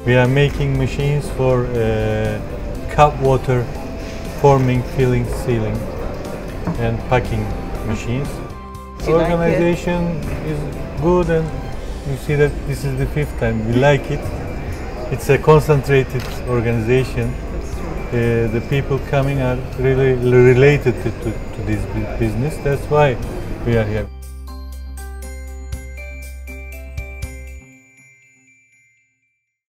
We are making machines for cup water forming, filling, sealing, and packing machines. Organization is good, and you see that this is the 5th time. We like it. It's a concentrated organization. The people coming are really related to this business. That's why we are here.